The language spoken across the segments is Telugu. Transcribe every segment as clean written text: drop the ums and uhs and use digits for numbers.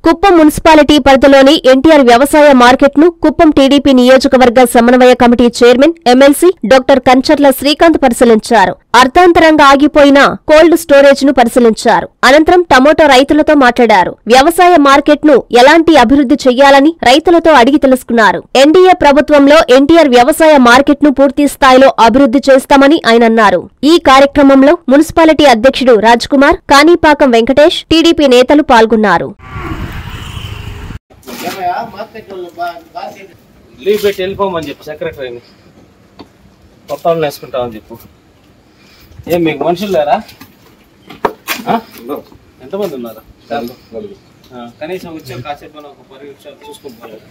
కుప్పం మున్సిపాలిటీ పరిధిలోని ఎన్టీఆర్ వ్యవసాయ మార్కెట్ను కుప్పం టీడీపీ నియోజకవర్గ సమన్వయ committee chairman MLC doctor Kancharla Srikanth పరిశీలించారు. అర్థాంతరంగా ఆగిపోయిన కోల్డ్ స్టోరేజ్ ను పరిశీలించారు. అనంతరం టమోటా రైతులతో మాట్లాడారు. వ్యవసాయ మార్కెట్ను ఎలాంటి అభివృద్ధి చెయ్యాలని రైతులతో అడిగి తెలుసుకున్నారు. ఎన్డీఏ ప్రభుత్వంలో ఎన్టీఆర్ వ్యవసాయ మార్కెట్ను పూర్తి స్థాయిలో అభివృద్ధి చేస్తామని ఆయన అన్నారు. ఈ కార్యక్రమంలో మున్సిపాలిటీ అధ్యక్షుడు రాజ్ కుమార్, కాణిపాకం వెంకటేష్, టీడీపీ నేతలు పాల్గొన్నారు. లీవ్ పెట్టి వెళ్ళిపోమని చెప్పు సెక్రటరీని, కొత్త వాళ్ళని వేసుకుంటామని చెప్పు. ఏం మీకు మనుషులు లేరా? ఎంతమంది ఉన్నారు? కనీసం వచ్చే కాసేపు ఒక 10 నిమిషాలు చూసుకుంటున్నారు.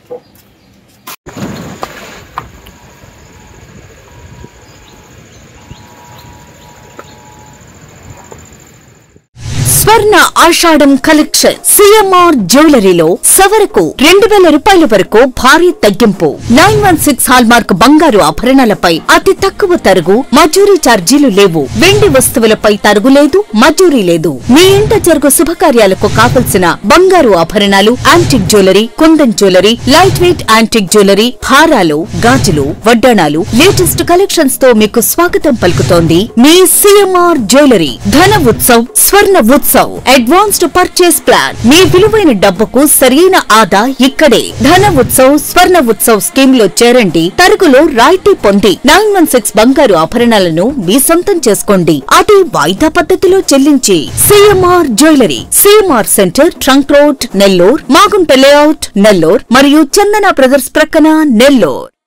స్వర్ణ ఆషాఢం కలెక్షన్ సిఎంఆర్ జ్యువెలరీలో సవరకు 2000 రూపాయల వరకు భారీ తగ్గింపు. 916 హాల్మార్క్ బంగారు ఆభరణాలపై అతి తక్కువ తరుగు, మజూరీ ఛార్జీలు లేవు. వెండి వస్తువులపై తరుగు లేదు, మజూరీ లేదు. మీ ఇంట జరుగు శుభకార్యాలకు కావలసిన బంగారు ఆభరణాలు, antique jewellery, kundan jewellery, light weight antique jewellery, హారాలు, గాజులు, వడ్డాణాలు, లేటెస్ట్ కలెక్షన్స్ తో మీకు స్వాగతం పలుకుతోంది మీ CMR jewellery. Dhana Utsav, Swarna Utsav, advanced purchase plan. మీ విలువైన డబ్బుకు సరైన ఆదా ఇక్కడే. ధన ఉత్సవ్, స్వర్ణ ఉత్సవ్ స్కీమ్ లో చేరండి. తరుగులో రాయితీ పొంది 916 బంగారు ఆభరణాలను మీ సొంతం చేసుకోండి. అది వాయిదా పద్ధతిలో చెల్లించి. CMR jewellery, CMR centre, trunk road, Nellore, Magunta layout, Nellore మరియు చందన బ్రదర్స్ ప్రక్కన, నెల్లూర్.